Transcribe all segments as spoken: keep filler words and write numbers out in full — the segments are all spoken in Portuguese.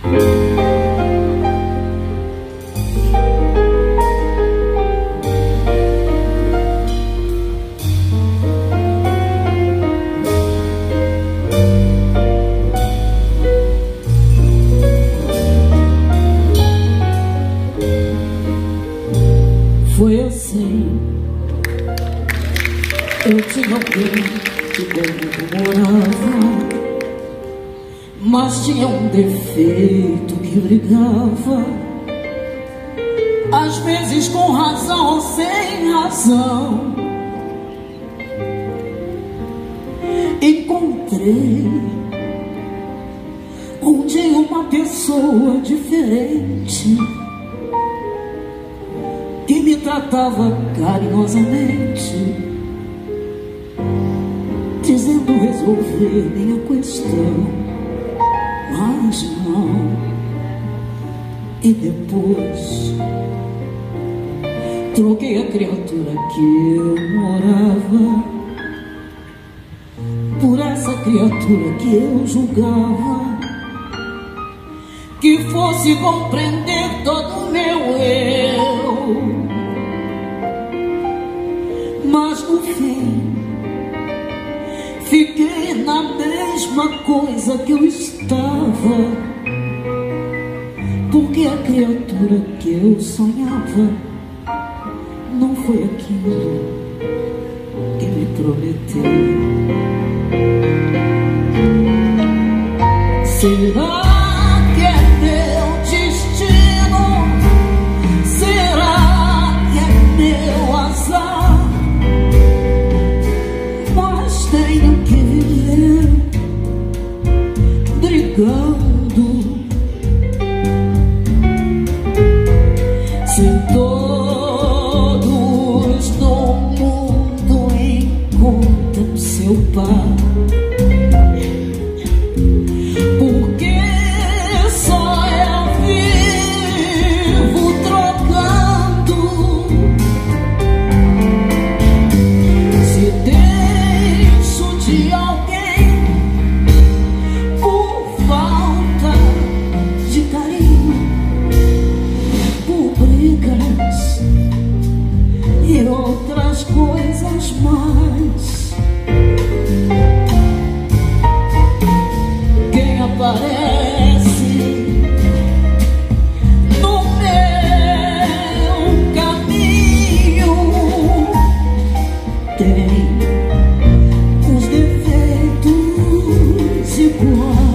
Foi assim, eu tinha alguém que comigo morava, mas tinha um defeito que brigava, às vezes com razão ou sem razão. Encontrei um dia uma pessoa diferente que me tratava carinhosamente, dizendo resolver minha questão, mas não. E depois troquei a criatura que eu morava por essa criatura que eu julgava que fosse compreender todo o meu eu. Mas no fim fiquei na mesma coisa que eu estava, porque a criatura que eu sonhava não foi aquilo que me prometeu. Será que é meu destino? Será que é meu azar? Mas tenho que viver brigando. Se todos no mundo encontram seu par, e outras coisas mais. Quem aparece no meu caminho tem os defeitos iguais.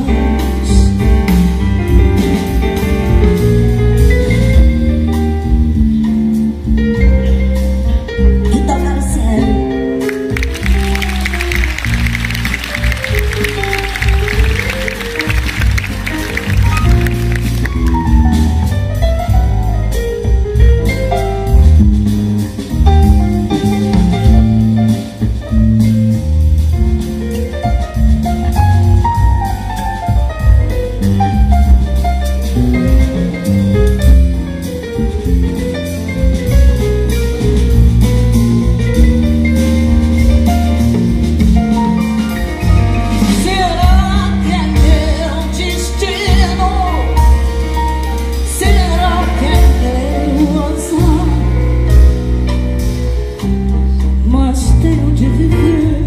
Tenho de viver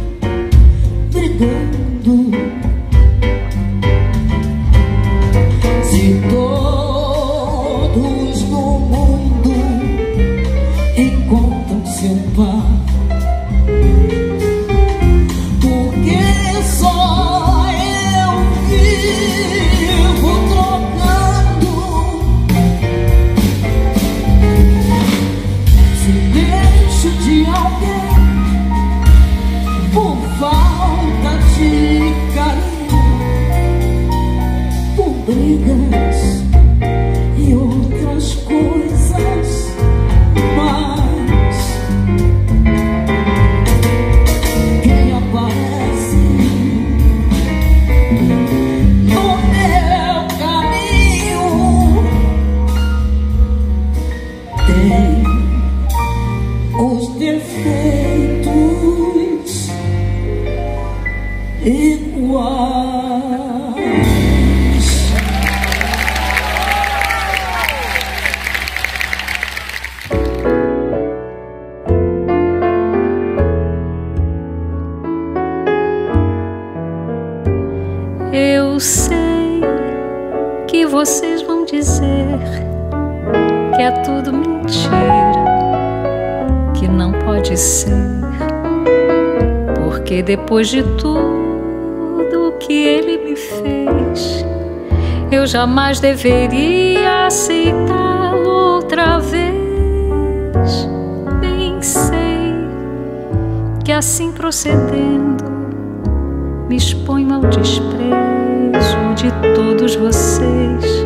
brigando. Se todos no mundo encontram seu par, porque só eu vivo trocando. Se deixo de alguém por falta de carinho, por brigas e outras coisas mais. Quem aparece no meu caminho tem os defeitos iguais. sei que vocês vão dizer que é tudo mentira, que não pode ser, porque depois de tudo que ele me fez, eu jamais deveria aceitá-lo outra vez. Bem sei que assim procedendo me exponho ao desprezo de todos vocês.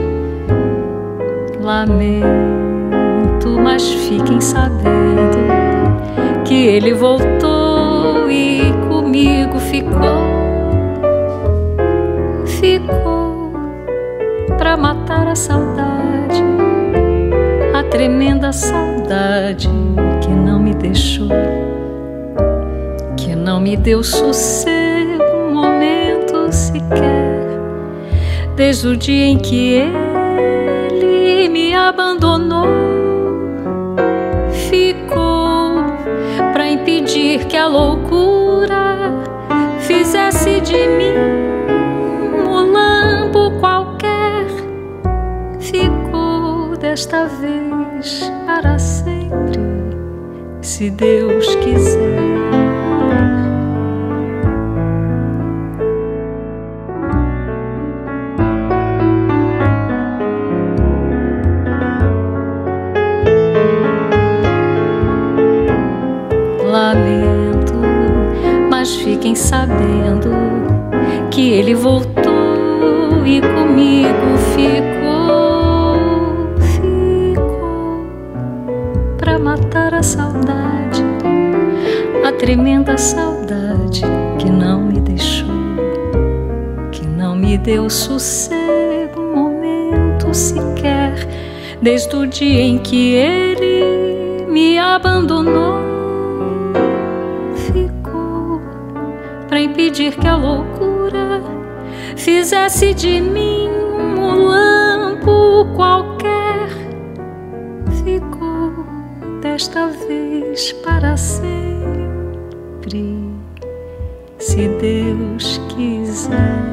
Lamento, mas fiquem sabendo que ele voltou e comigo ficou. Ficou pra matar a saudade, a tremenda saudade que não me deixou, que não me deu sossego um momento sequer, desde o dia em que ele me abandonou. Ficou pra impedir que a loucura fizesse de mim um lampo qualquer. Ficou desta vez para sempre, se Deus quiser. Lamento, mas fiquem sabendo que ele voltou e comigo ficou. Ficou pra matar a saudade, a tremenda saudade que não me deixou, que não me deu sossego um momento sequer, desde o dia em que ele me abandonou. Pra impedir que a loucura fizesse de mim um lampo qualquer. Ficou desta vez para sempre, se Deus quiser.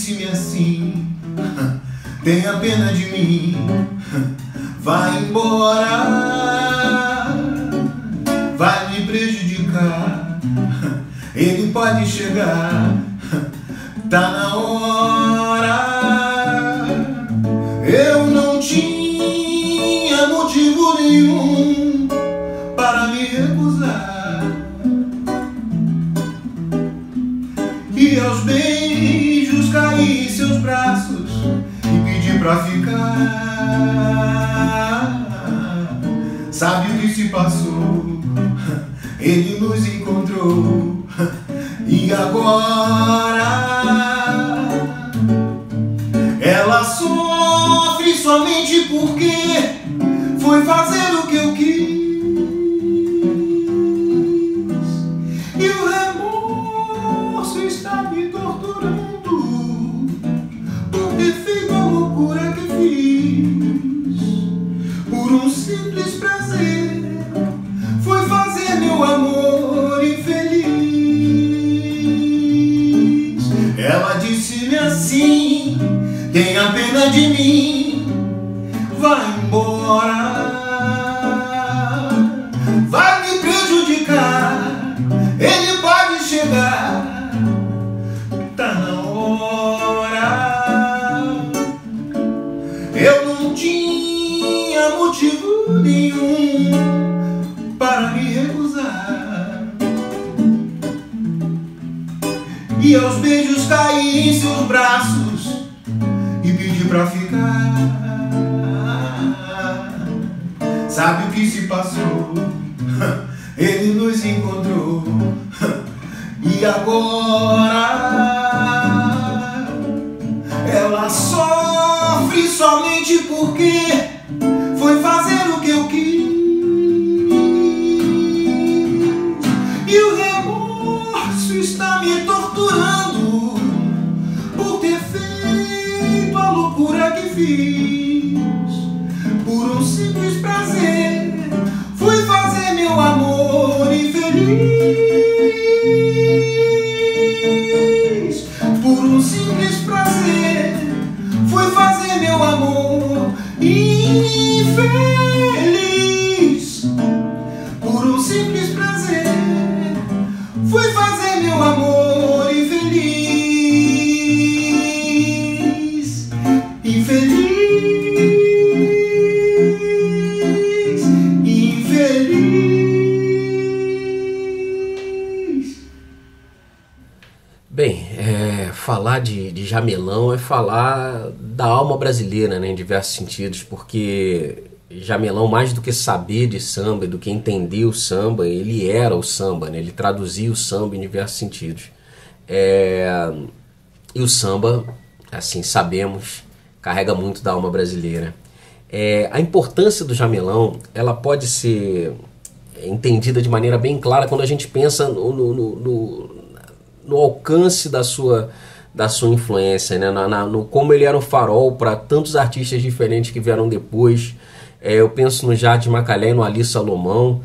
disse-me assim: tenha pena de mim, vai embora, vai me prejudicar, ele pode chegar, tá na hora. Eu não tinha motivo nenhum para me recusar, e aos beijos caí em seus braços e pedi pra ficar. Sabe o que se passou? Ele nos encontrou, e agora ela sofre somente porque foi fazer o que eu quis, e o remorso está me torturando por ter feito a loucura que fiz. Por um simples prazer foi fazer meu amor infeliz. Ela disse-me assim: tenha pena de mim, vai embora, vai me prejudicar, ele pode chegar, tá na hora. Eu não tinha motivo nenhum para me recusar, e aos beijos caí em seus braços e pedi pra ficar. Sabe o que se passou? Ele nos encontrou, e agora ela sofre somente porque foi fazer o que eu quis, e o remorso está me torturando por ter feito a loucura que fiz. Por um simples prazer fui fazer meu amor infeliz. Por um simples prazer fui fazer meu amor infeliz. Por um simples prazer fui fazer meu amor infeliz. Infeliz. Bem, é, falar de, de Jamelão é falar da alma brasileira, né, em diversos sentidos, porque Jamelão, mais do que saber de samba, do que entender o samba, ele era o samba, né, ele traduzia o samba em diversos sentidos. É, e o samba, assim, sabemos, carrega muito da alma brasileira. É, a importância do Jamelão, ela pode ser entendida de maneira bem clara quando a gente pensa no, no, no, no alcance da sua, da sua influência, né? na, na, no como ele era um farol para tantos artistas diferentes que vieram depois. É, eu penso no Jardim Macalé e no Ali Salomão.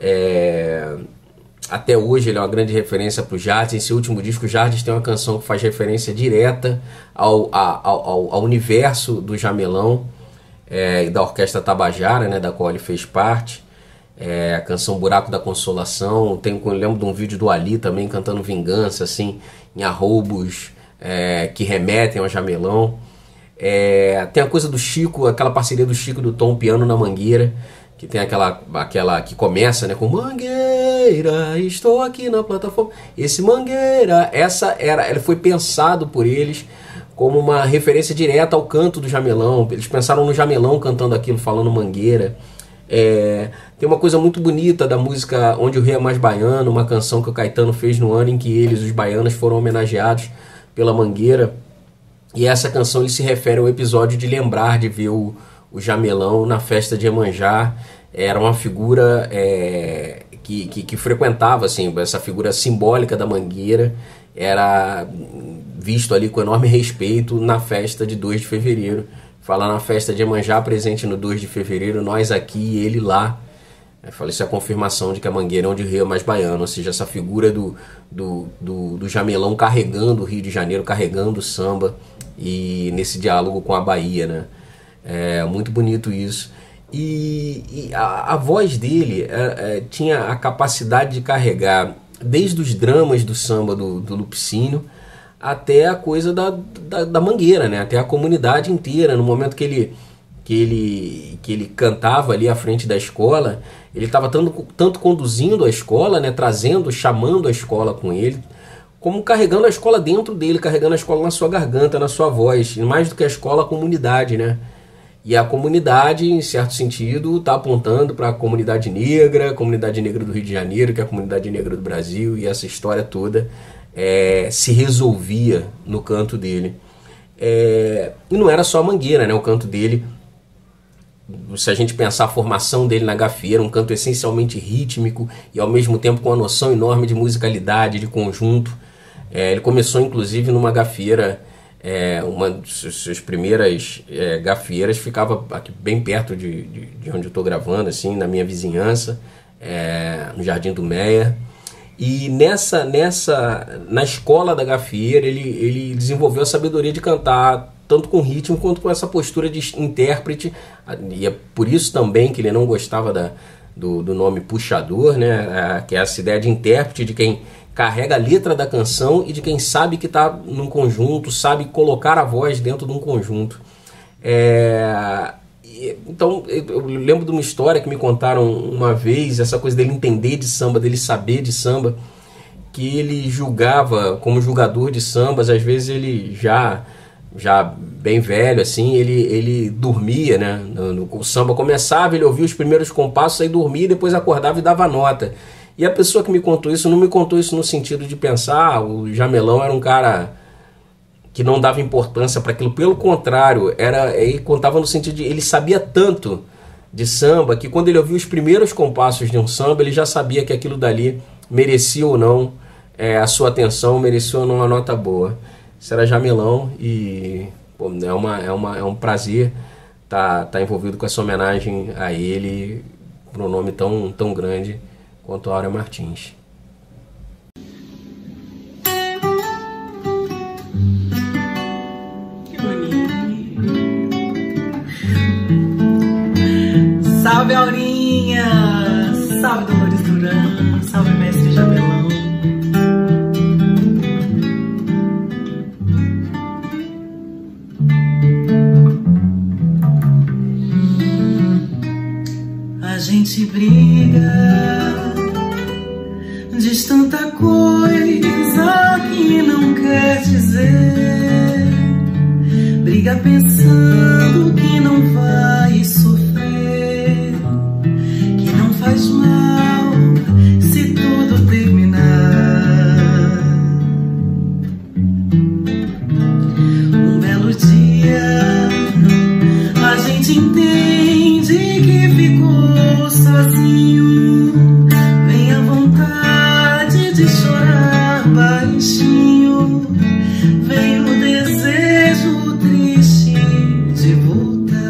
É, até hoje ele é uma grande referência para o Jardim. Em seu último disco, o Jardim tem uma canção que faz referência direta ao, ao, ao, ao universo do Jamelão, é, e da Orquestra Tabajara, né, da qual ele fez parte. É, a canção Buraco da Consolação. Tem, eu lembro de um vídeo do Ali também cantando Vingança, assim, em arroubos é, que remetem ao Jamelão. É, tem a coisa do Chico, aquela parceria do Chico do Tom, Piano na Mangueira, que tem aquela, aquela que começa, né, com Mangueira, estou aqui na plataforma. Esse Mangueira, essa era, ele foi pensado por eles como uma referência direta ao canto do Jamelão. Eles pensaram no Jamelão cantando aquilo, falando Mangueira. É, tem uma coisa muito bonita da música Onde o Rei é Mais Baiano, uma canção que o Caetano fez no ano em que eles, os baianos, foram homenageados pela Mangueira. E essa canção ele se refere ao episódio de lembrar de ver o, o Jamelão na festa de Iemanjá. Era uma figura é, que, que, que frequentava, assim, essa figura simbólica da Mangueira. Era visto ali com enorme respeito na festa de dois de fevereiro. Falar na festa de Iemanjá, presente no dois de fevereiro, nós aqui e ele lá. Aí fala, isso é a confirmação de que a Mangueira é onde o Rio é mais baiano, ou seja, essa figura do, do, do, do Jamelão carregando o Rio de Janeiro, carregando o samba, e nesse diálogo com a Bahia, né? É muito bonito isso. E, e a, a voz dele é, é, tinha a capacidade de carregar desde os dramas do samba do, do Lupicínio até a coisa da, da, da Mangueira, né? Até a comunidade inteira. No momento que ele, que ele, que ele cantava ali à frente da escola, ele estava tanto, tanto conduzindo a escola, né? Trazendo, chamando a escola com ele, como carregando a escola dentro dele, carregando a escola na sua garganta, na sua voz. E mais do que a escola, a comunidade, né? E a comunidade, em certo sentido, está apontando para a comunidade negra, a comunidade negra do Rio de Janeiro, que é a comunidade negra do Brasil, e essa história toda é, se resolvia no canto dele. É, e não era só a Mangueira, né? O canto dele, se a gente pensar a formação dele na gafieira, um canto essencialmente rítmico e ao mesmo tempo com uma noção enorme de musicalidade, de conjunto. É, ele começou inclusive numa gafieira, é, uma das suas primeiras é, gafieiras ficava aqui bem perto de, de, de onde eu estou gravando, assim, na minha vizinhança, é, no Jardim do Meia. E nessa, nessa, na escola da gafieira ele, ele desenvolveu a sabedoria de cantar tanto com ritmo quanto com essa postura de intérprete, e é por isso também que ele não gostava da, do, do nome puxador, né? Que é essa ideia de intérprete, de quem carrega a letra da canção e de quem sabe que está num conjunto, sabe colocar a voz dentro de um conjunto. É, então eu lembro de uma história que me contaram uma vez, essa coisa dele entender de samba, dele saber de samba, que ele julgava como julgador de sambas, às vezes ele já... já bem velho, assim, ele, ele dormia, né? No, no, o samba começava, ele ouvia os primeiros compassos, aí dormia, depois acordava e dava nota. E a pessoa que me contou isso, não me contou isso no sentido de pensar, ah, o Jamelão era um cara que não dava importância para aquilo. Pelo contrário, era, ele contava no sentido de ele sabia tanto de samba que quando ele ouvia os primeiros compassos de um samba, ele já sabia que aquilo dali merecia ou não é, a sua atenção, merecia ou não uma nota boa. Isso era Jamelão e pô, é, uma, é, uma, é um prazer estar tá, tá envolvido com essa homenagem a ele por um nome tão, tão grande quanto Áurea Martins. Que bonito. Salve Aurinha, salve Dolores Duran, salve Mestre Jamelão. A gente briga, diz tanta coisa que não quer dizer. Briga pensando que não vai sofrer, que não faz mal se tudo terminar. Um belo dia a gente entende que ficou sozinho, vem a vontade de chorar baixinho, vem o desejo triste de voltar.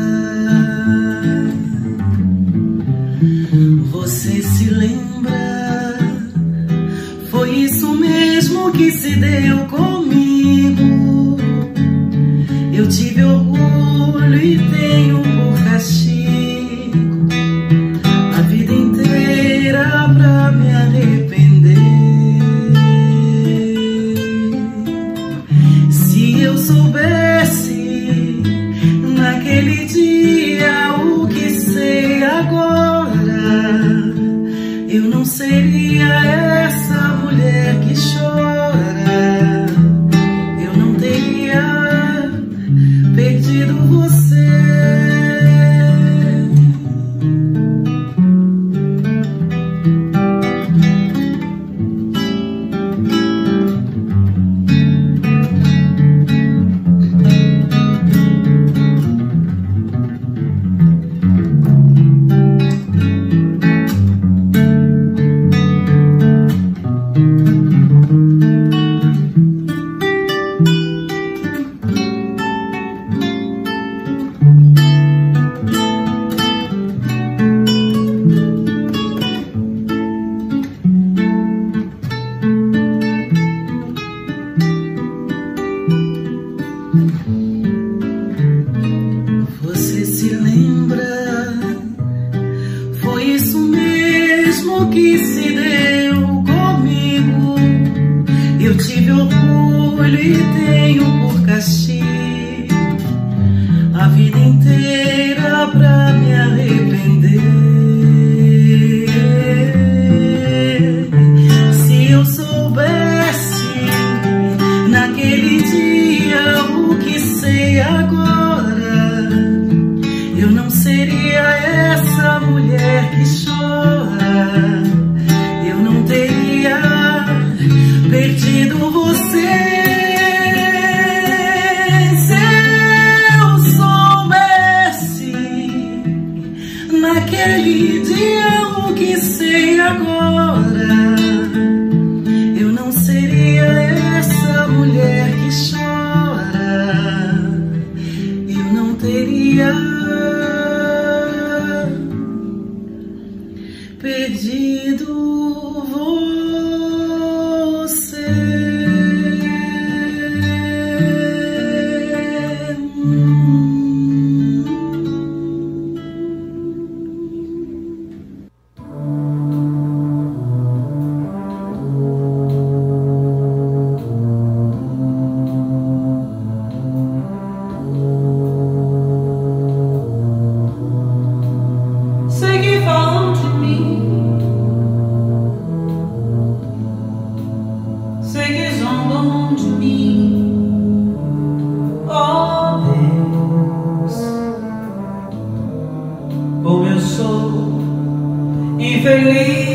Você se lembra? Foi isso mesmo que se deu comigo. Eu tive orgulho e tenho por castigo a vida inteira pra me arrepender. Se eu soubesse naquele dia o que sei agora, eu não seria essa mulher que chora, eu não teria perdido você. tive orgulho e tenho por castigo a vida inteira pra me arrepender. Se eu soubesse naquele dia o que sei agora, eu não seria essa mulher que chora, eu não teria perdido você. Se eu soubesse naquele dia o que sei agora, eu não seria essa mulher que chora, eu não teria perdido você. Sei que falam de mim, sei que zombam de mim. Oh Deus, como eu sou infeliz.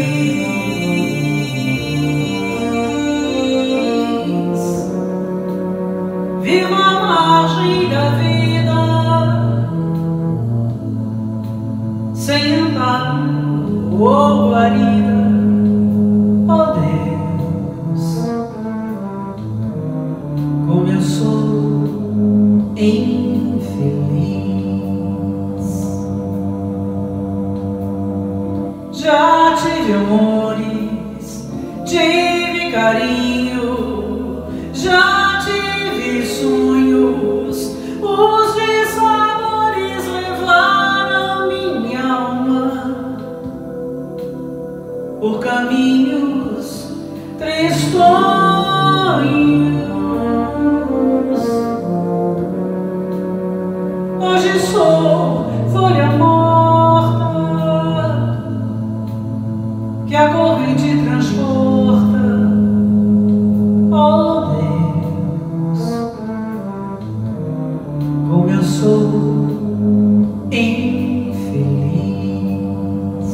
Vivo à margem da vida, sem andar ou guarida. Oh Deus, como eu sou infeliz. Já tive amores, tive carinho, já tive sonhos, os dissabores levaram minha alma por caminhos tristonhos. Hoje sou folha morta que a corrente transporta. Oh Deus, como eu sou infeliz.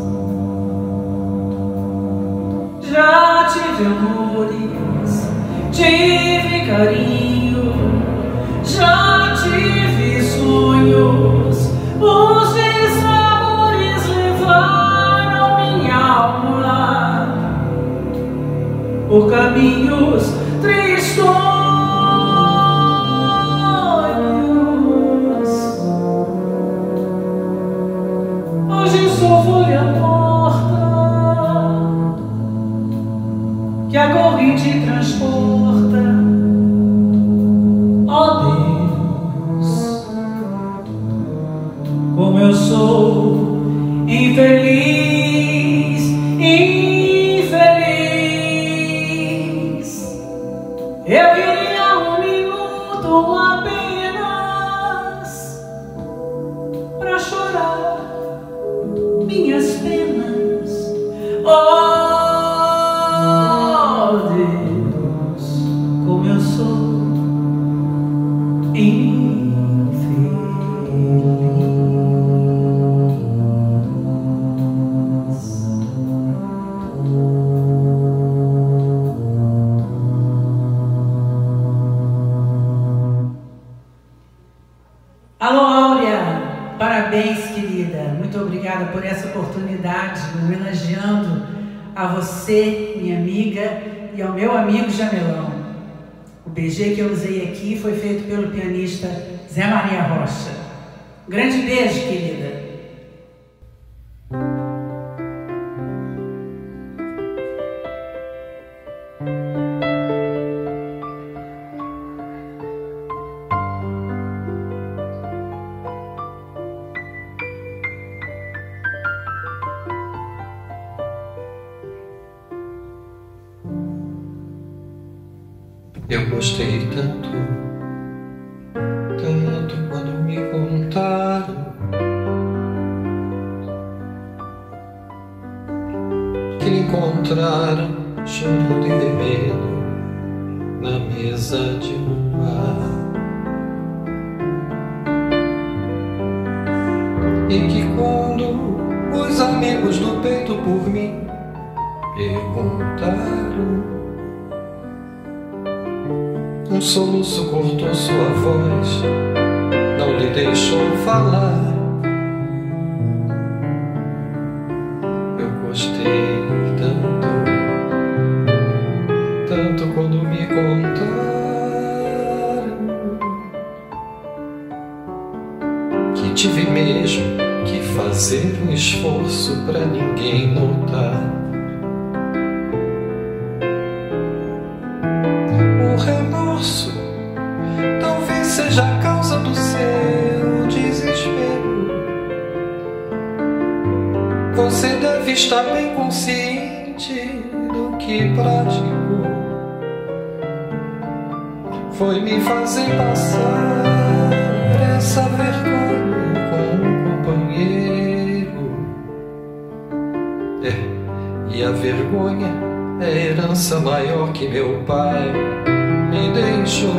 Já tive amores, tive carinho, já tive sonhos, os dissabores levaram minha alma por caminhos tristonhos. Hoje sou folha morta que a corrente transporta. Oh Deus, como eu sou infeliz, infeliz. Eu queria um minuto apenas pra chorar minhas penas. Oh Deus, como eu sou infeliz. Alô, Áurea, parabéns, querida. Muito obrigada por essa oportunidade, homenageando a você, minha amiga, e ao meu amigo Jamelão. O B G que eu usei aqui foi feito pelo pianista Zé Maria Rocha. Um grande beijo, querida. Eu gostei tanto, tanto quando me contaram que lhe encontraram chorando e bebendo na mesa de um bar. E que quando os amigos do peito por mim perguntaram, um soluço cortou sua voz, não lhe deixou falar. Eu gostei tanto, tanto quando me contaram que tive mesmo que fazer um esforço pra ninguém notar. O remorso talvez seja a causa do seu desespero. Você deve estar bem consciente do que praticou. Foi me fazer passar essa vergonha com um companheiro. É, e a vergonha é a herança maior que meu pai me deixou.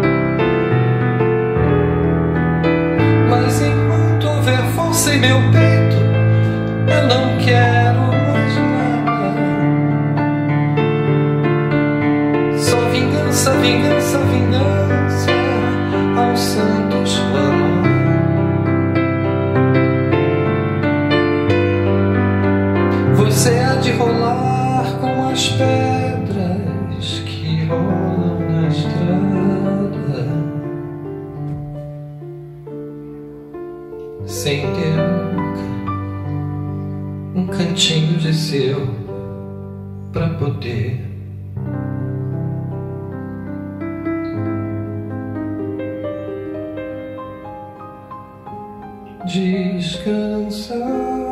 Mas enquanto houver força em meu peito, eu não quero mais nada. Só vingança, vingança, vingança aos santos clamar. Você há de rolar com as pedras que rolam na estrada, sem ter nunca um cantinho de seu pra poder descansar.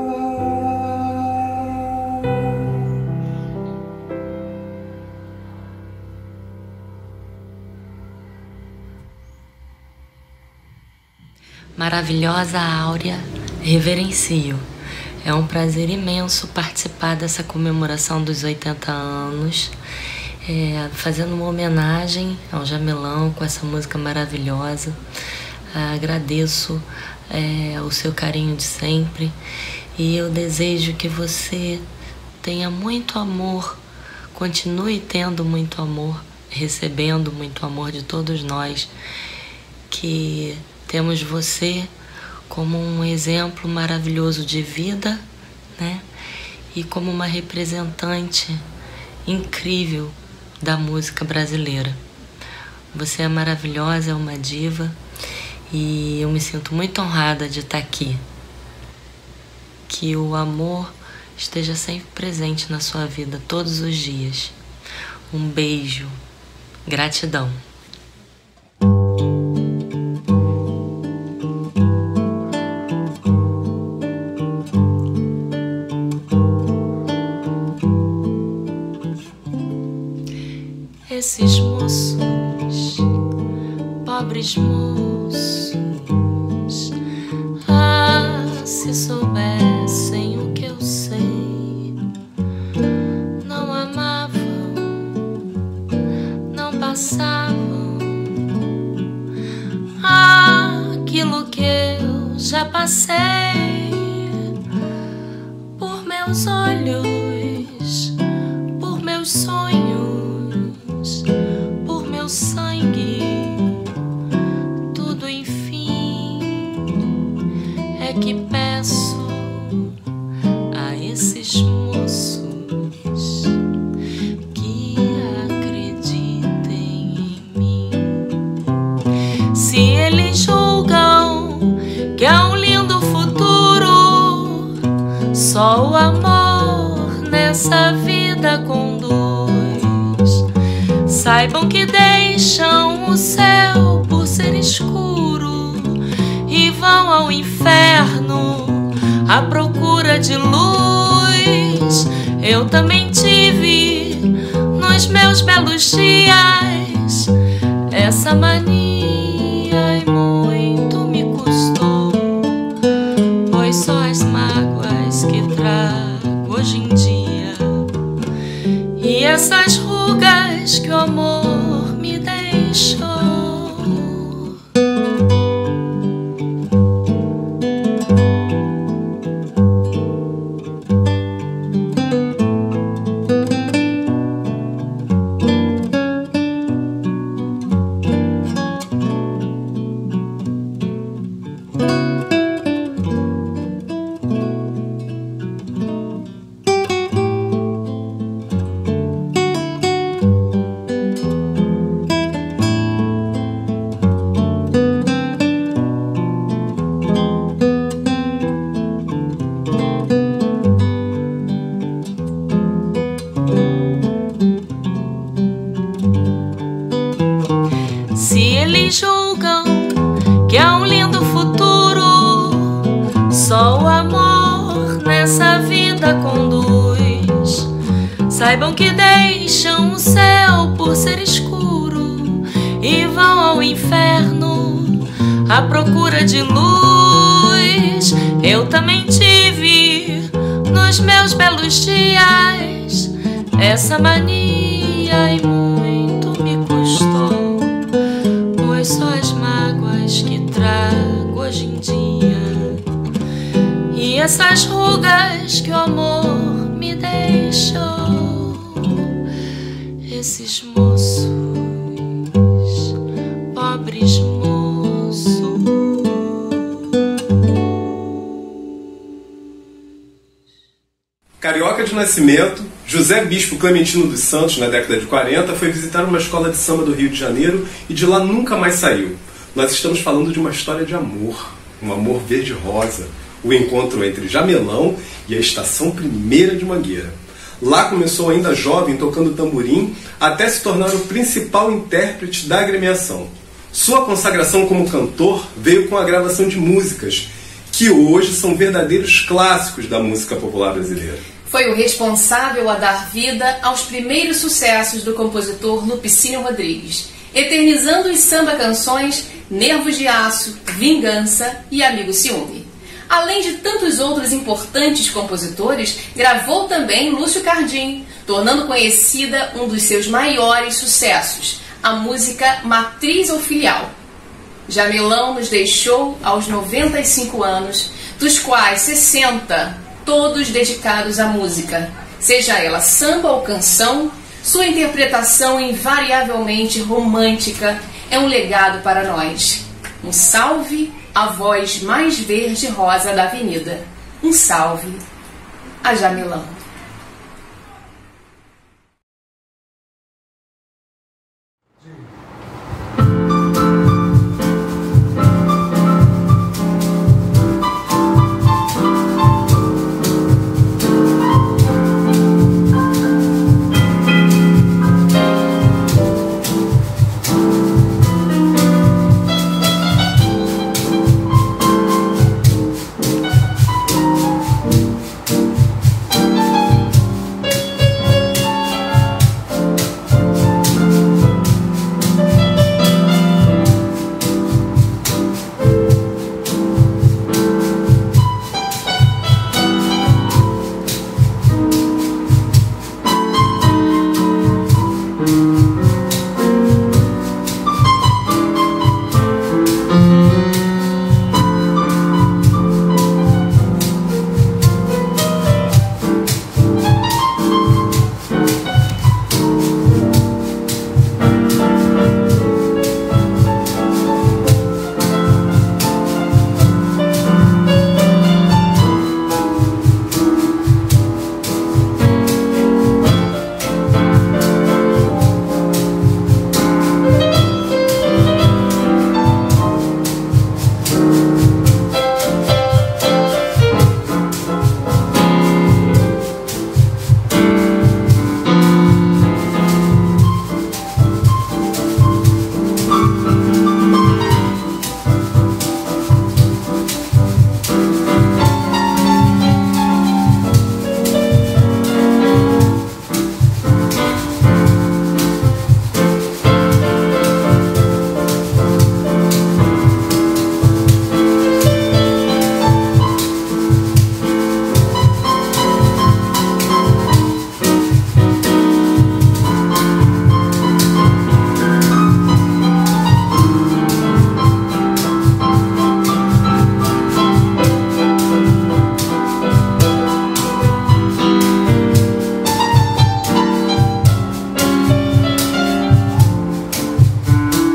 Maravilhosa Áurea, reverencio. É um prazer imenso participar dessa comemoração dos oitenta anos, é, fazendo uma homenagem ao Jamelão com essa música maravilhosa. Agradeço é, o seu carinho de sempre e eu desejo que você tenha muito amor, continue tendo muito amor, recebendo muito amor de todos nós, que temos você como um exemplo maravilhoso de vida, né? E como uma representante incrível da música brasileira. Você é maravilhosa, é uma diva e eu me sinto muito honrada de estar aqui. Que o amor esteja sempre presente na sua vida, todos os dias. Um beijo. Gratidão. Esses moços, pobres moços, ah, se soubessem o que eu sei, não amavam, não passavam aquilo que eu já passei por meus olhos, por meus sonhos, por meu sangue, tudo enfim é que peço a esses moços que acreditem em mim. Se eles julgam que é um lindo futuro, só o amor nessa vida conduz. Saibam que deixam o céu por ser escuro e vão ao inferno à procura de luz. Eu também tive nos meus belos dias essa mania e muito me custou, pois só as mágoas que trago hoje em dia e essas rugas que o amor me deixou. Se eles julgam que há um lindo futuro, só o amor nessa vida conduz. Saibam que deixam o céu por ser escuro e vão ao inferno à procura de luz. Eu também tive nos meus belos dias essa mania e muito me custou, pois só as mágoas que trago hoje em dia e essas rugas que o amor me deixou. Esses moços, pobres moços. Carioca de nascimento, José Bispo Clementino dos Santos, na década de quarenta, foi visitar uma escola de samba do Rio de Janeiro e de lá nunca mais saiu. Nós estamos falando de uma história de amor, um amor verde-rosa, o encontro entre Jamelão e a Estação Primeira de Mangueira. Lá começou ainda jovem, tocando tamborim, até se tornar o principal intérprete da agremiação. Sua consagração como cantor veio com a gravação de músicas, que hoje são verdadeiros clássicos da música popular brasileira. Foi o responsável a dar vida aos primeiros sucessos do compositor Lupicínio Rodrigues, eternizando os samba-canções Nervos de Aço, Vingança e Amigo Ciúme. Além de tantos outros importantes compositores, gravou também Lúcio Cardim, tornando conhecida um dos seus maiores sucessos, a música Matriz ou Filial. Jamelão nos deixou aos noventa e cinco anos, dos quais sessenta todos dedicados à música, seja ela samba ou canção. Sua interpretação invariavelmente romântica é um legado para nós. Um salve à voz mais verde-rosa da avenida. Um salve a Jamelão. Thank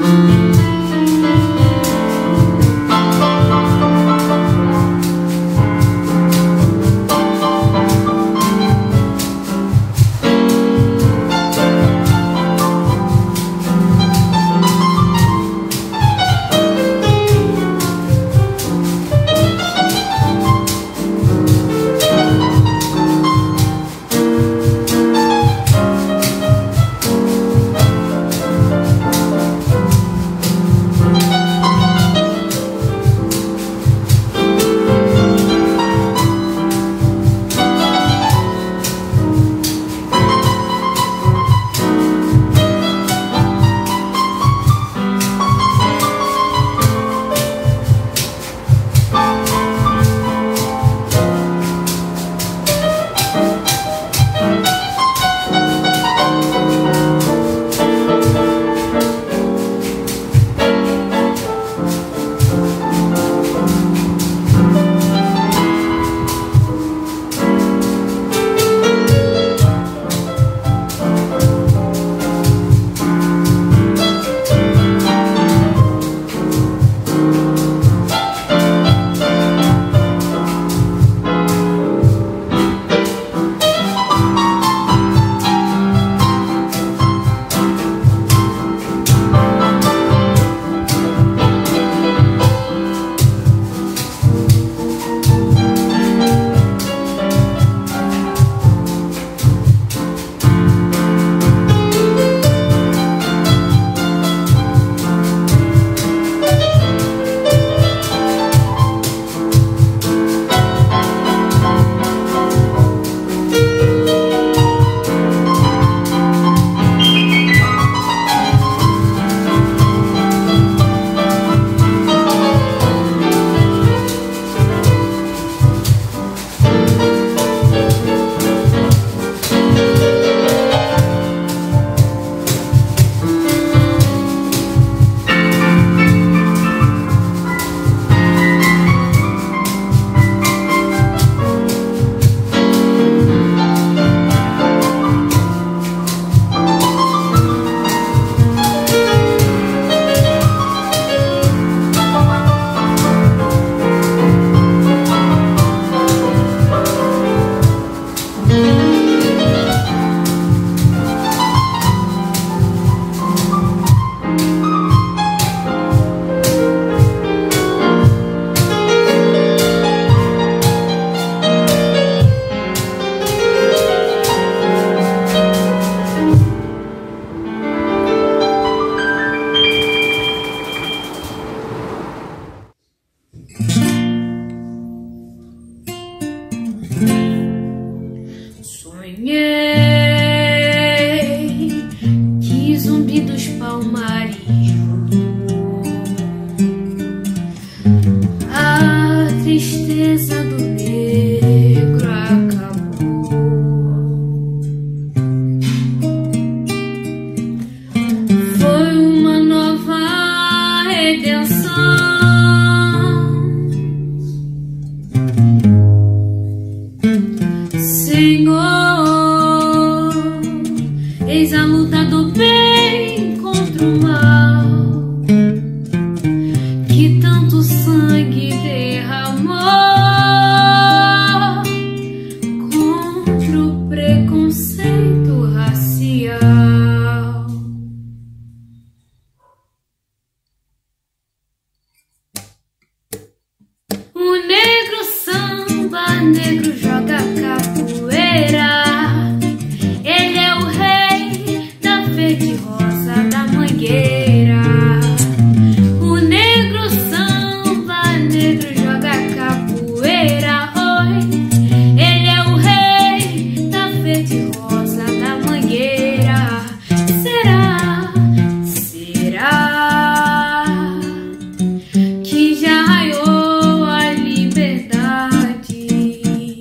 Que já raiou a liberdade.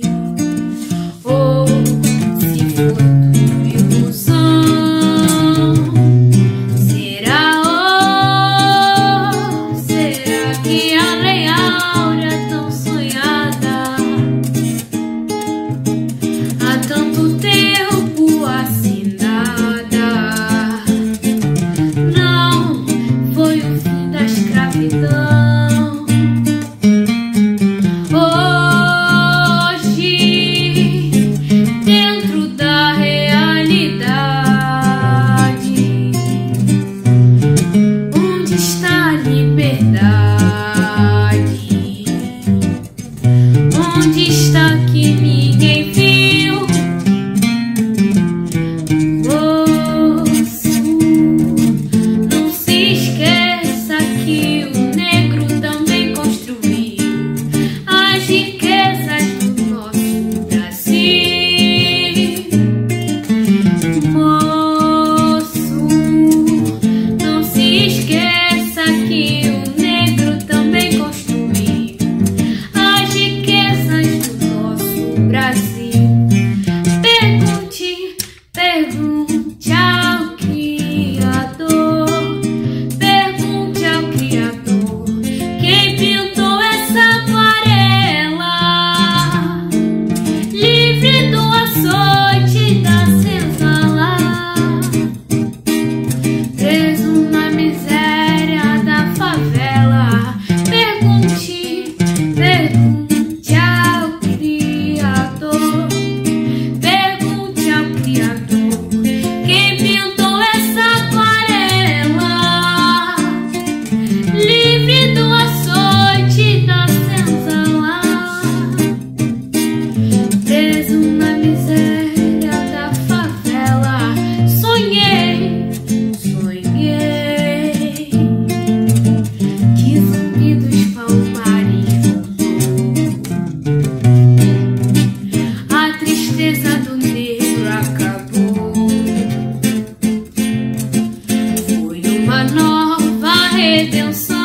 redenção.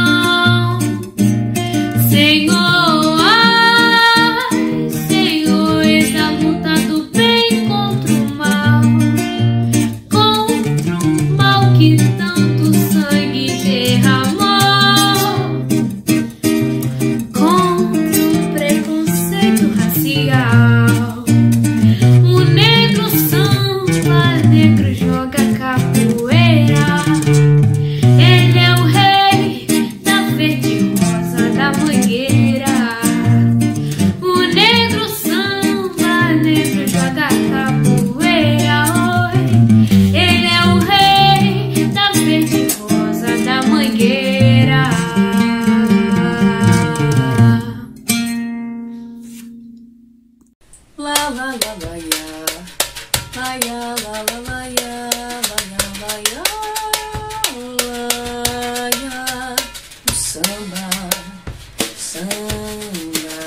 Senhor, ai, Senhor, eis a luta do bem contra o mal, contra o mal que tanto sangue derramou, contra o preconceito racial. O negro samba, negro joga capoeira. Ele é o rei da verde rosa da mangueira. O negro samba, negro joga capoeira. Oi, ele é o rei da verde rosa da mangueira. La la la la ya, la ya la la la ya, la ya la ya, la ya. O samba, samba,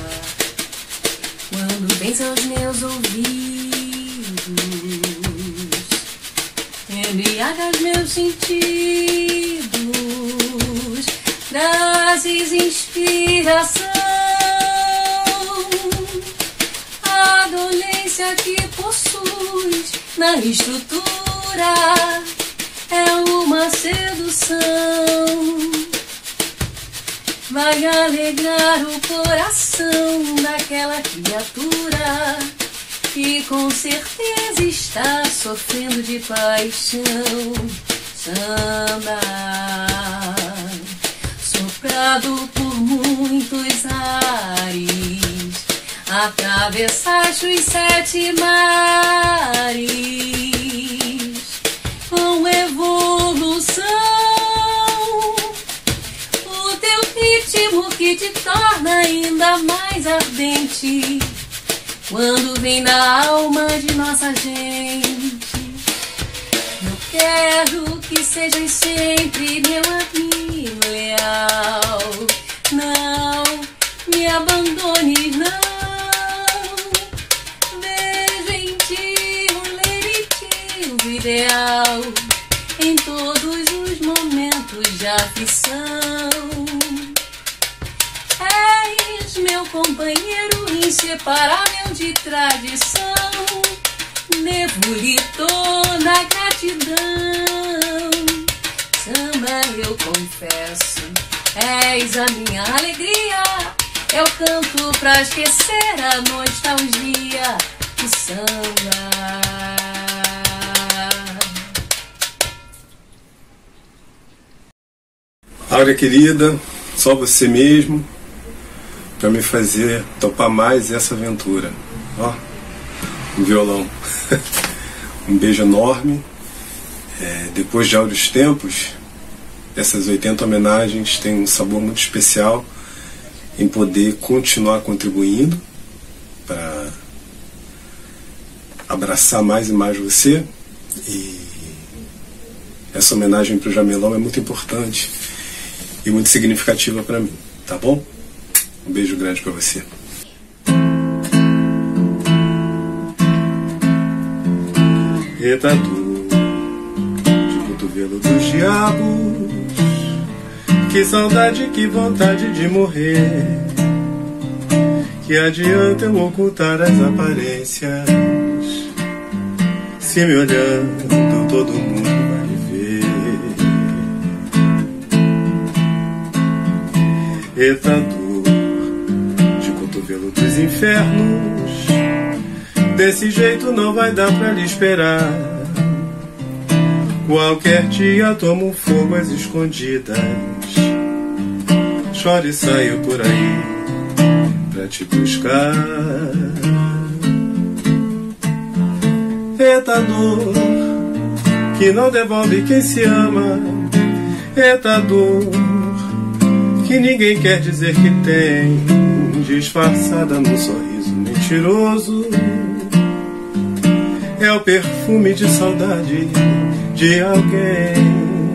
quando vens aos meus ouvidos, embriagas meus sentidos, trazes inspiração. A dolência que possuis na estrutura é uma sedução. Vai alegrar o coração daquela criatura que com certeza está sofrendo de paixão. Samba, soprado por muitos ares, atravessaste os sete mares com evolução. O teu ritmo que te torna ainda mais ardente quando vem da alma de nossa gente. Eu quero que sejas sempre meu amigo leal. Não me abandones, não. Ideal em todos os momentos de aflição. És meu companheiro inseparável de tradição. Devo-lhe toda a gratidão. Samba, eu confesso, és a minha alegria. Eu canto pra esquecer a nostalgia. O samba. Áurea querida, só você mesmo para me fazer topar mais essa aventura. Ó, um violão. Um beijo enorme. É, depois de áureos tempos, essas oitenta homenagens têm um sabor muito especial em poder continuar contribuindo para abraçar mais e mais você. E essa homenagem para o Jamelão é muito importante e muito significativa para mim, tá bom? Um beijo grande para você. Eita dor de cotovelo dos diabos, que saudade, que vontade de morrer. Que adianta eu ocultar as aparências, se me olhando todo mundo vai ver. Eita dor de cotovelo dos infernos, desse jeito não vai dar pra lhe esperar. Qualquer dia tomo fogo às escondidas, choro e saio por aí pra te buscar. Eita dor que não devolve quem se ama. Eita dor que ninguém quer dizer que tem, disfarçada num sorriso mentiroso. É o perfume de saudade de alguém.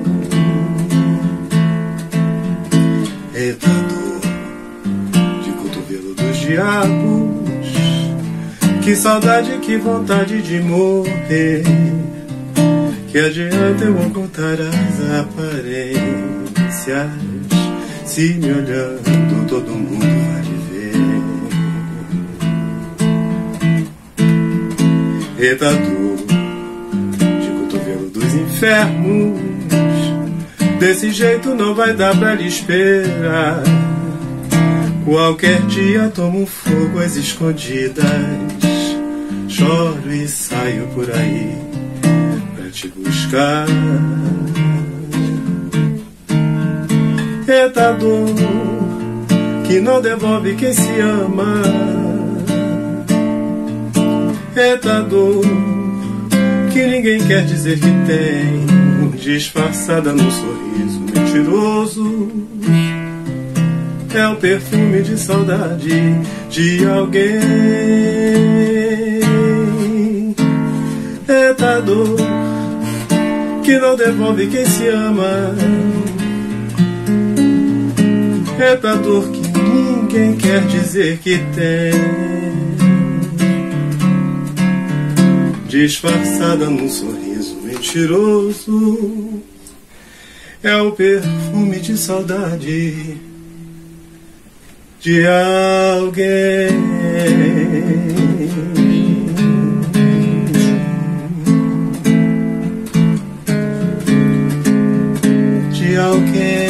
Eita dor de cotovelo dos diabos, que saudade, que vontade de morrer. Que adianta eu ocultar as aparências, se me olhando todo mundo vai ver. Eita dor de cotovelo dos infernos, desse jeito não vai dar pra lhe esperar. Qualquer dia tomo um fogo às escondidas, choro e saio por aí pra te buscar. Eita dor que não devolve quem se ama. Eita dor que ninguém quer dizer que tem, disfarçada num sorriso mentiroso. É o perfume de saudade de alguém. Eita dor que não devolve quem se ama. Eita dor que ninguém quer dizer que tem, disfarçada num sorriso mentiroso. É o perfume de saudade de alguém. De alguém.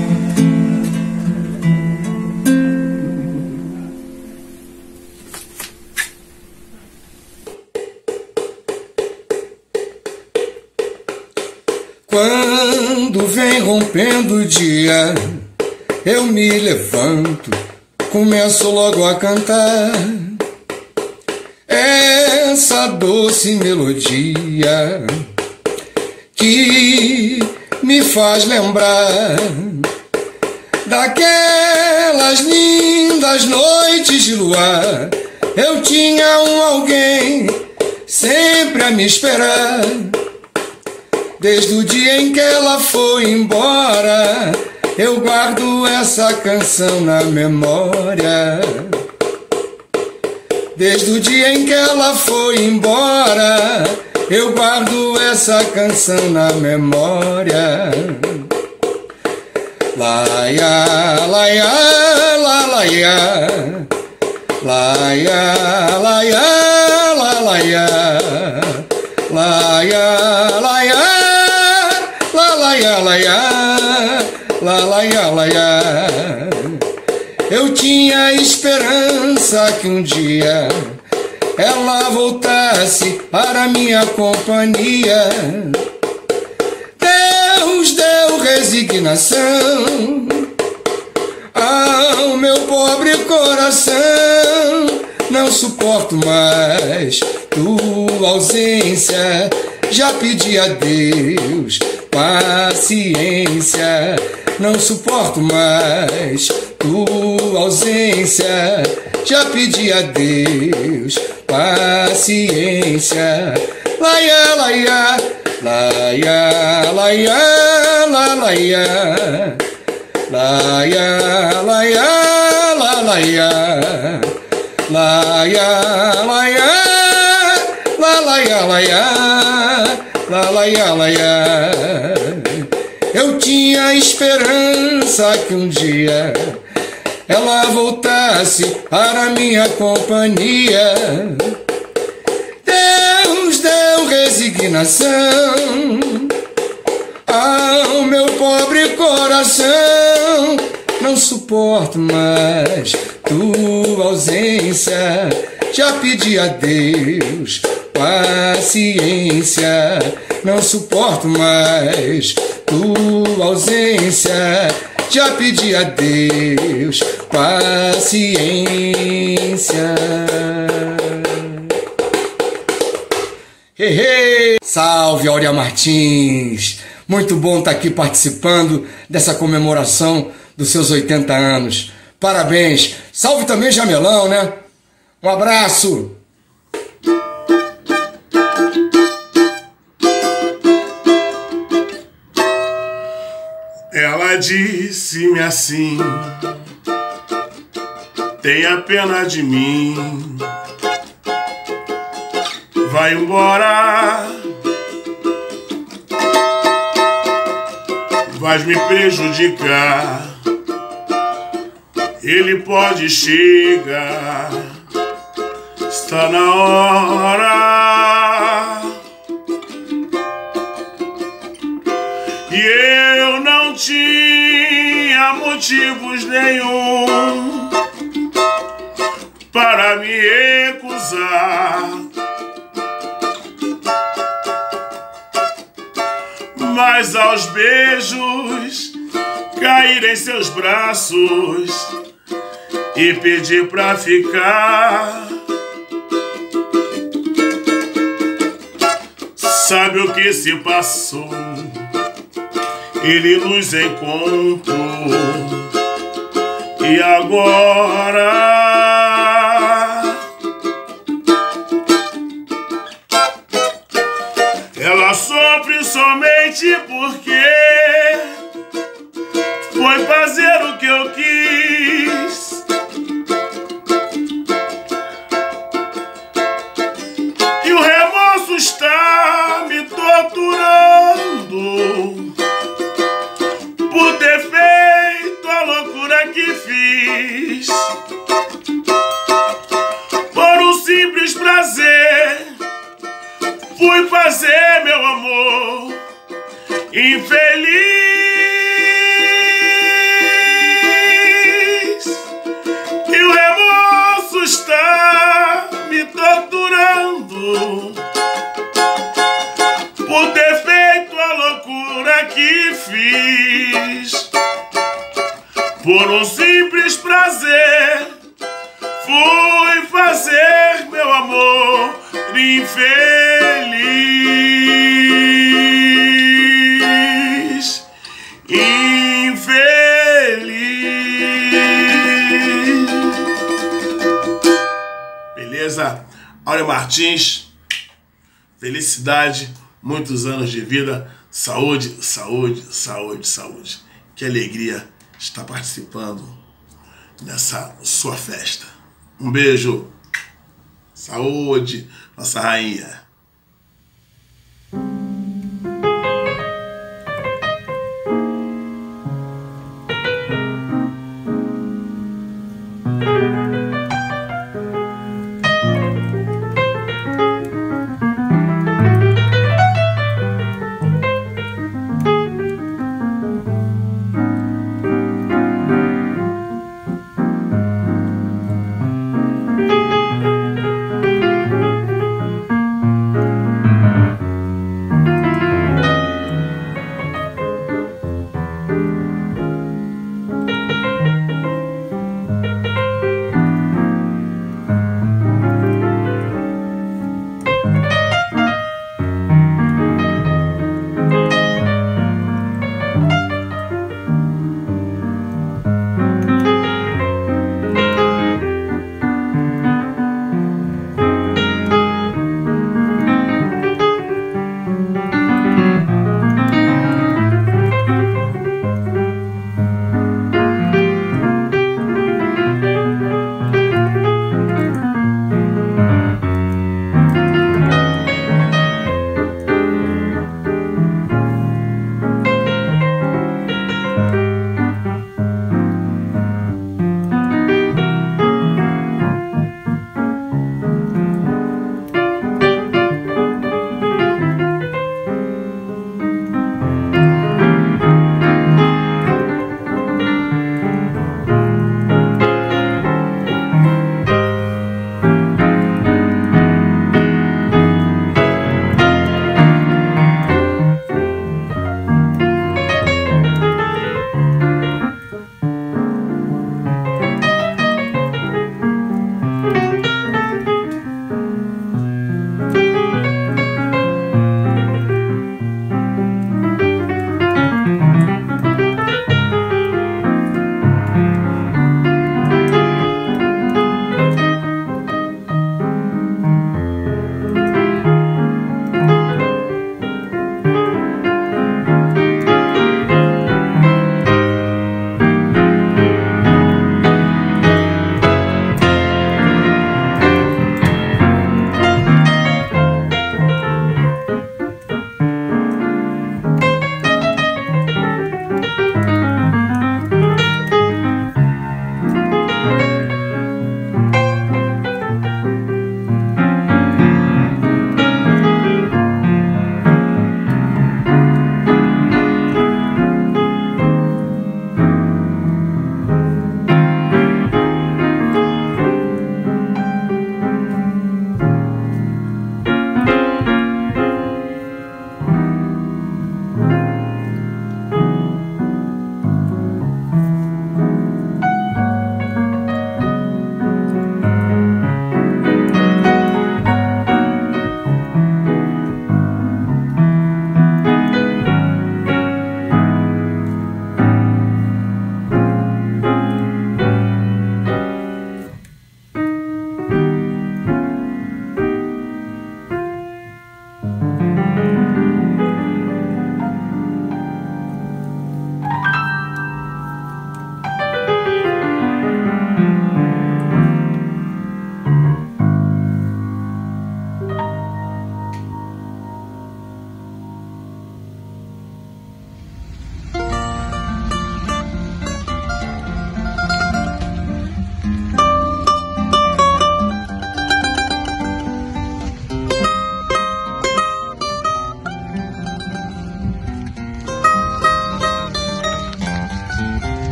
Quando vem rompendo o dia, eu me levanto, começo logo a cantar essa doce melodia que me faz lembrar daquelas lindas noites de luar. Eu tinha um alguém sempre a me esperar. Desde o dia em que ela foi embora, eu guardo essa canção na memória. Desde o dia em que ela foi embora, eu guardo essa canção na memória. Laia, laia, la, laia. Laia, laia, la, laia. Laia, laia, la, laia, laia. La, laia, laia. Eu tinha esperança que um dia ela voltasse para minha companhia. Deus deu resignação ao meu pobre coração. Não suporto mais tua ausência. Já pedi a Deus paciência. Não suporto mais tua ausência. Já pedi a Deus paciência. Laia, laia, laia, laia, la, laia. Laia, laia, la, laia. Laia, laia, la, laia, laia. La, laia, laia. Eu tinha esperança que um dia ela voltasse para minha companhia. Deus deu resignação ao meu pobre coração. Não suporto mais tua ausência. Já pedi a Deus paciência. Não suporto mais tua ausência. Já pedi a Deus paciência. Hey, hey. Salve, Áurea Martins! Muito bom estar aqui participando dessa comemoração dos seus oitenta anos. Parabéns! Salve também Jamelão, né? Um abraço! Ela disse-me assim: tenha pena de mim, vai embora, vai me prejudicar. Ele pode chegar, está na hora. E eu não tinha motivos nenhum para me recusar, mas aos beijos cair em seus braços e pedir pra ficar. Sabe o que se passou? Ele nos encontrou e agora ela sofre somente porque foi fazer o que eu quis. E o remorso está me torturando por ter feito a loucura que fiz. Por um simples prazer fui fazer meu amor infeliz. E o remorso está me torturando por ter feito a loucura que fiz. Por um simples prazer fui fazer meu amor infeliz. Infeliz. Beleza? Áurea Martins, felicidade, muitos anos de vida, saúde, saúde, saúde, saúde. Que alegria estar participando nessa sua festa. Um beijo, saúde, nossa rainha.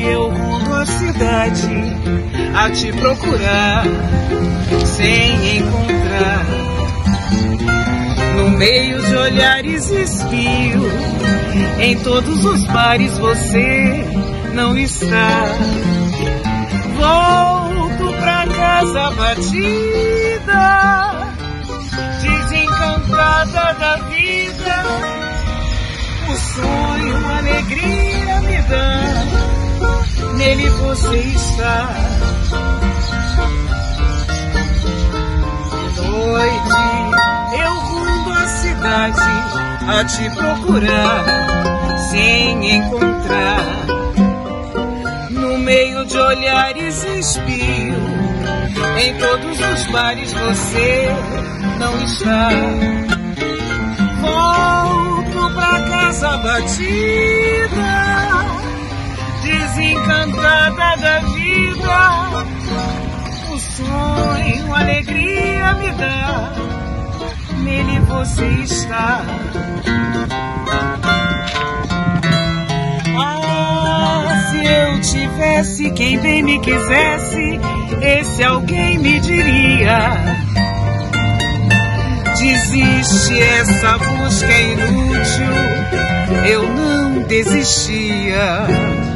eu rumo a cidade a te procurar sem encontrar. No meio de olhares espio, em todos os bares você não está. Volto pra casa batida, desencantada da vida. O sonho, a alegria me dá, nele você está. Noite, eu rumo à cidade a te procurar sem encontrar. No meio de olhares espio, em todos os bares você não está. Volto pra casa batida, desencantada da vida. O sonho, a alegria me dá, nele você está. Ah, se eu tivesse quem bem me quisesse, esse alguém me diria: desiste, essa busca é inútil. Eu não desistia.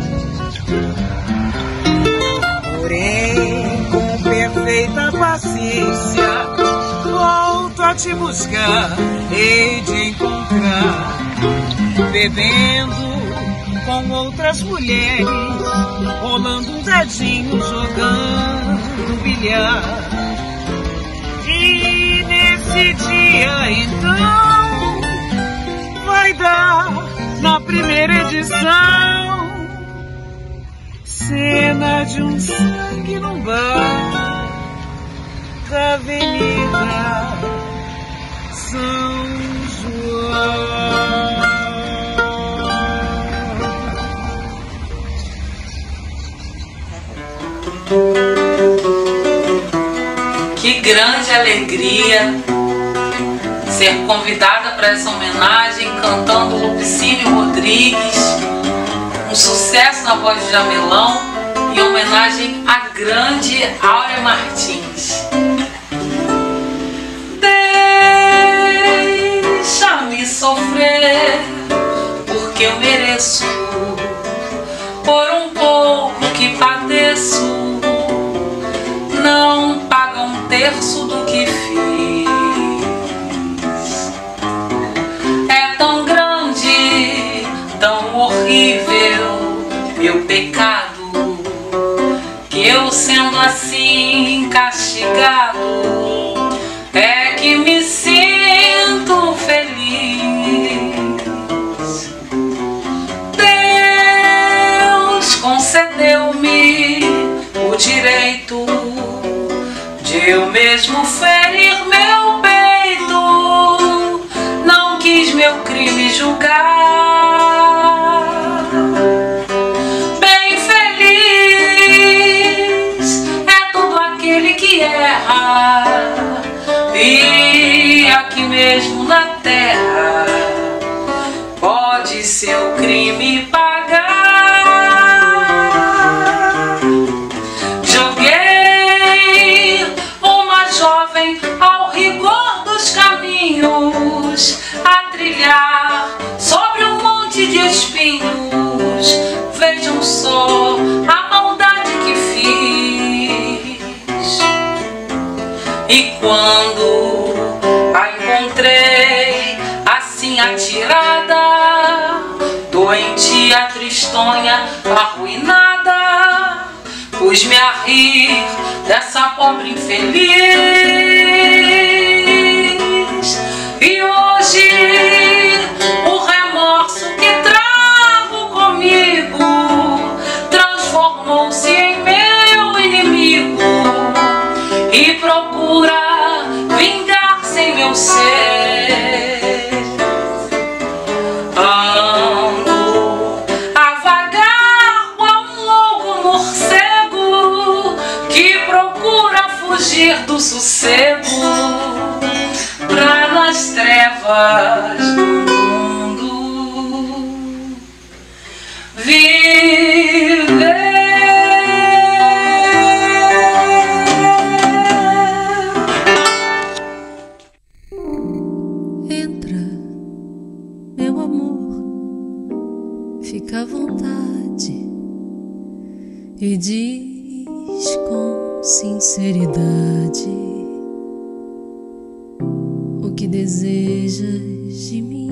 Porém, com perfeita paciência, volto a te buscar, hei de encontrar, bebendo com outras mulheres, rolando um dadinho, jogando bilhar. E nesse dia então vai dar na primeira edição cena de um sangue num bar da Avenida São João. Que grande alegria ser convidada para essa homenagem cantando Lupicínio Rodrigues, um sucesso na voz de Jamelão, em homenagem à grande Áurea Martins. Deixa-me sofrer, porque eu mereço, por um pouco que padeço, não paga um terço do que fiz. É tão grande, tão horrível meu pecado, que eu, sendo assim castigado, é que me sinto feliz. Deus concedeu-me o direito de eu mesmo ferir meu peito, não quis meu crime julgar. Bem feliz é todo aquele que erra, e aqui mesmo na terra pode seu crime pagar. Ao rigor dos caminhos, a trilhar sobre um monte de espinhos. Vejam só a maldade que fiz. E quando a encontrei assim atirada, doentia, tristonha, arruinada, pus-me a rir dessa pobre infeliz. E hoje o remorso que trago comigo transformou-se em meu inimigo e procura vingar-se em meu ser. Ando a vagar com um louco morcego que procura fugir do sossego pra nas trevas do mundo viver. fica à vontade e diz com sinceridade o que desejas de mim.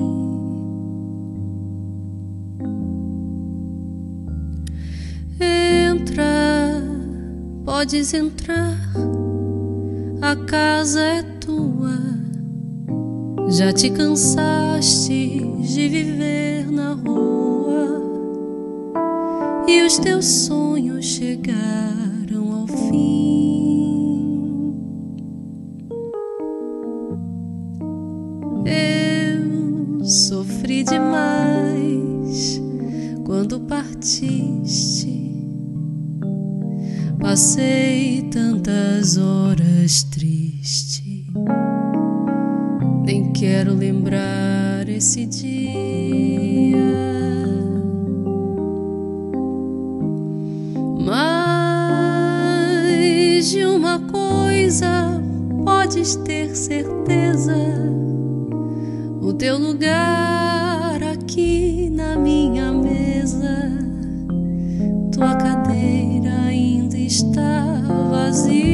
Entra, podes entrar, a casa é tua. Já te cansaste de viver na rua e os teus sonhos chegaram ao fim. Eu sofri demais quando partiste. Passei tantas horas triste, nem quero lembrar esse dia. Mas de uma coisa podes ter certeza: o teu lugar aqui na minha mesa, tua cadeira ainda está vazia.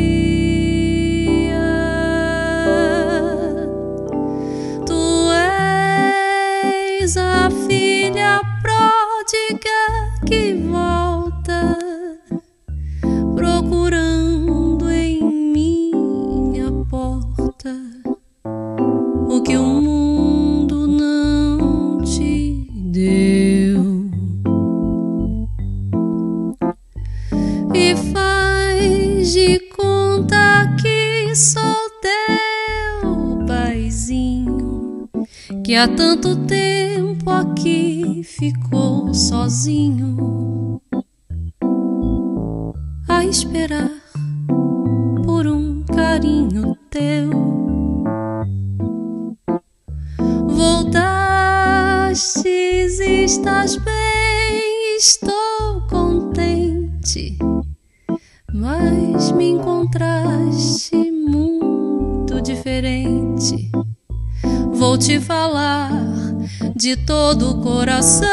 Tu és a filha pródiga que volta, procurando em minha porta o que o mundo não te deu. E faz de conta que sou teu paizinho, que há tanto tempo aqui ficou sozinho a esperar por um carinho teu. Voltastes, estás bem, estou contente, mas me encontraste muito diferente. Vou te falar de todo o coração.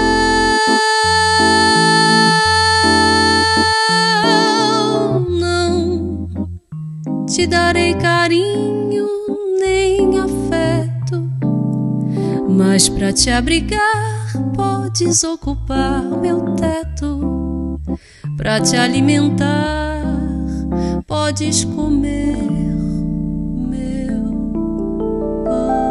Não te darei carinho nem afeto, mas pra te abrigar podes ocupar meu teto. Pra te alimentar podes comer meu pão.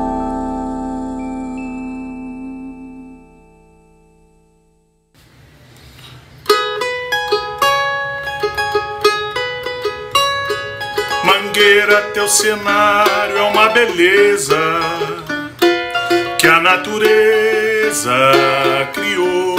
Mangueira, teu cenário é uma beleza que a natureza criou.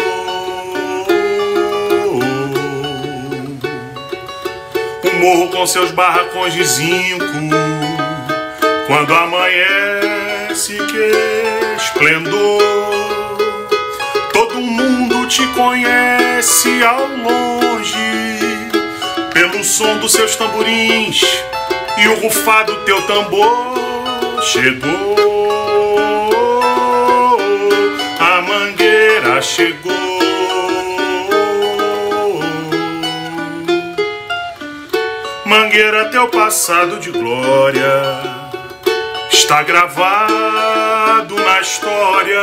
Um morro com seus barracões de zinco, quando amanhece, que esplendor. Todo mundo te conhece ao longe pelo som dos seus tamborins e o rufar do teu tambor. Chegou, a mangueira chegou. Mangueira, teu passado de glória está gravado na história.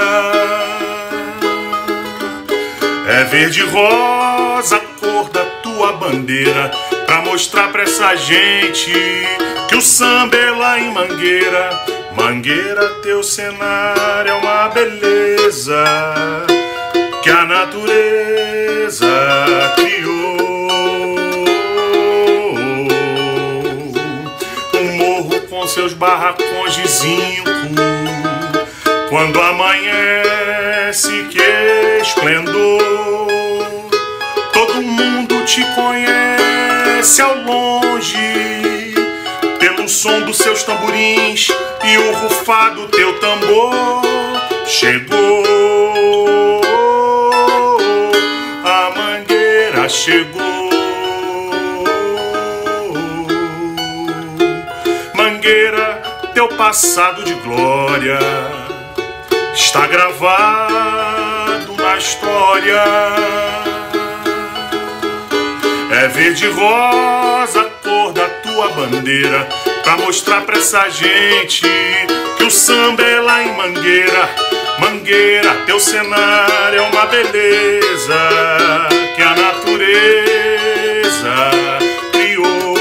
É verde e rosa a cor da tua bandeira, pra mostrar pra essa gente que o samba é lá em Mangueira. Mangueira, teu cenário é uma beleza que a natureza criou. Um morro com seus barracões de zinco, quando amanhece, que esplendor. Todo mundo te conhece ao longe pelo som dos seus tamborins e o rufar do teu tambor. Chegou, a mangueira chegou. Mangueira, teu passado de glória está gravado na história. glória. É verde rosa a cor da tua bandeira, pra mostrar pra essa gente que o samba é lá em Mangueira. Mangueira, teu cenário é uma beleza que a natureza criou.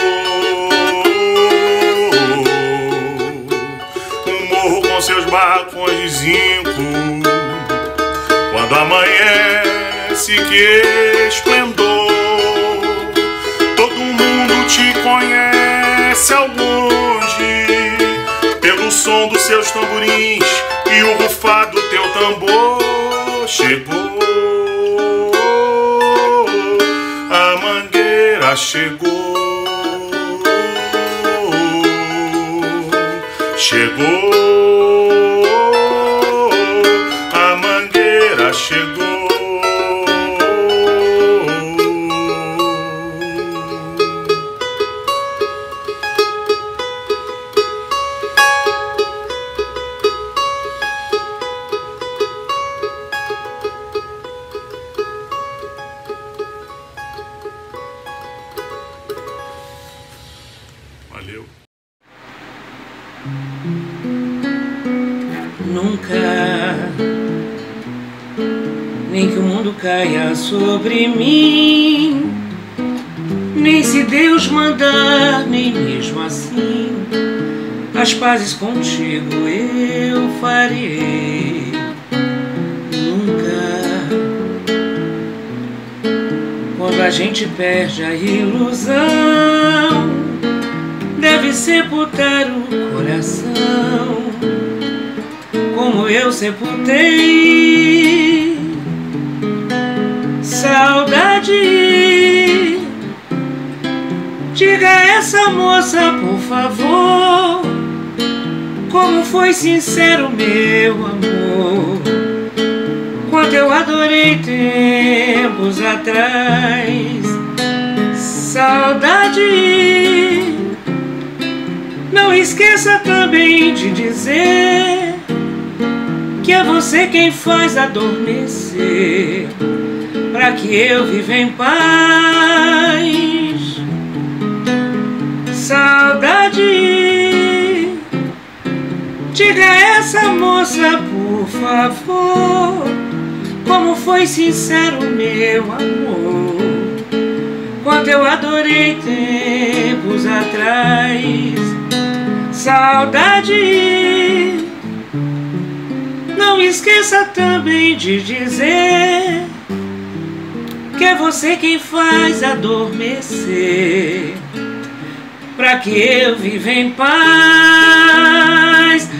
Um morro com seus barracões de zinco, quando amanhece, que esplendor. Todo mundo te conhece ao longe pelo som dos seus tamborins e o rufar do teu tambor. Chegou, a Mangueira chegou, chegou, a Mangueira chegou. Valeu. Nunca, nem que o mundo caia sobre mim, nem se Deus mandar, nem mesmo assim, as pazes contigo eu farei. Nunca, quando a gente perde a ilusão, deve sepultar o coração, como eu sepultei. Saudade, diga a essa moça, por favor, como foi sincero meu amor, quanto eu adorei tempos atrás. Saudade, não esqueça também de dizer que é você quem faz adormecer, pra que eu viva em paz. Saudade, diga a essa moça, por favor, como foi sincero meu amor, quanto eu adorei tempos atrás. Saudade, não esqueça também de dizer que é você quem faz adormecer, pra que eu viva em paz.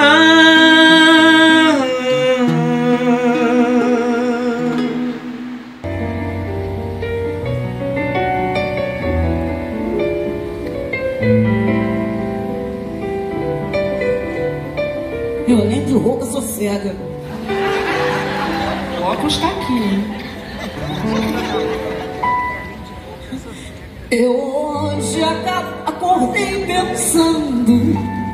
Ah, eu, além de rouca, sou cega. O óculos tá aqui, hein? Eu hoje acordei pensando,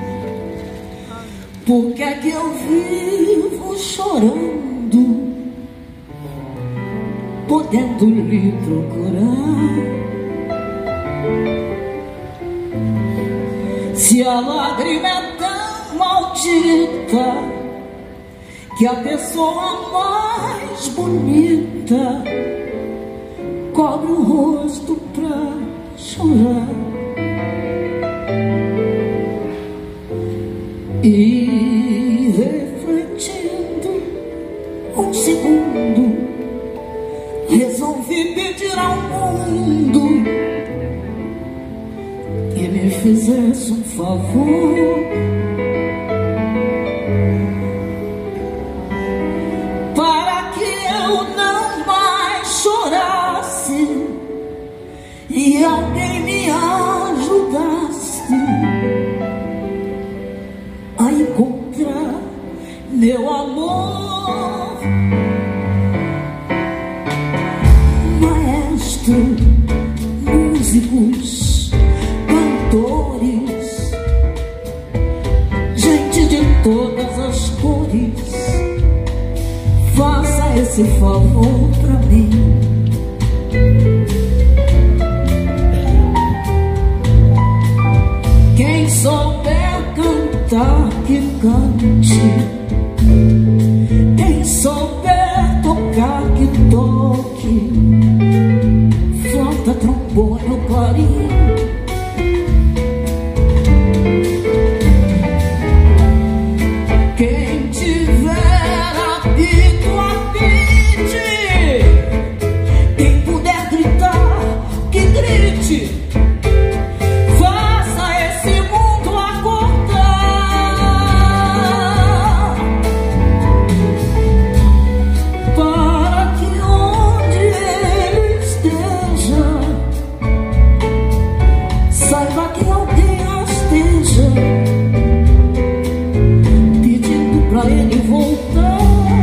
por que é que eu vivo chorando, podendo lhe procurar? Se a lágrima é tão maldita que a pessoa mais bonita cobre o rosto pra chorar, e refletindo um segundo, resolvi pedir ao mundo que me fizesse um favor, para que eu não mais chorasse e alguém me ajudasse a encontrar meu amor. Maestro, músicos, cantores, esse favor pra mim. Quem souber cantar que cante, quem souber tocar que toque, flauta, trombone ou clarim. Quem tiver apito, apite. Quem puder gritar, que grite. Faça esse mundo acordar, para que onde ele esteja, saiba que alguém esteja pra ele voltar.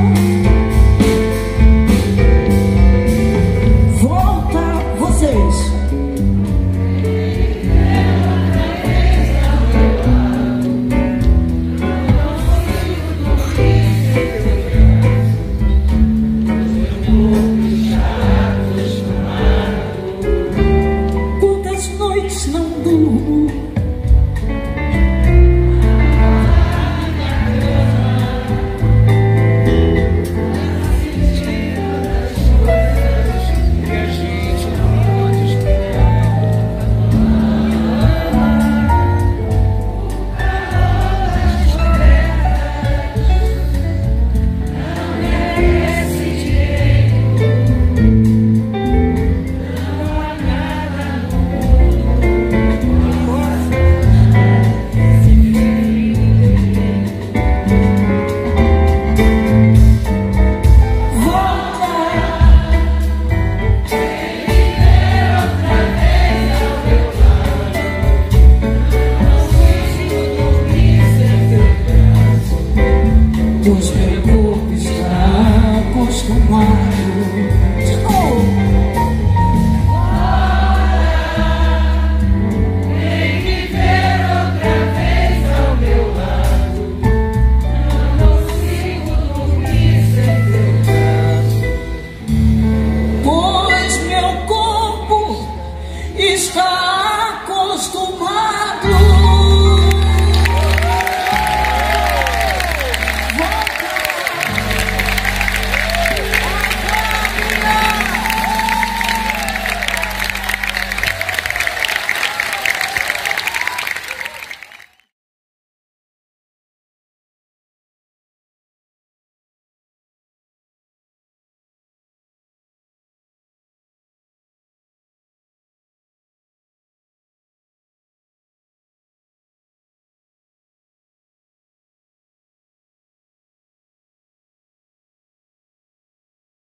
Volta vocês. Quantas noites não durmo, pois meu corpo está acostumado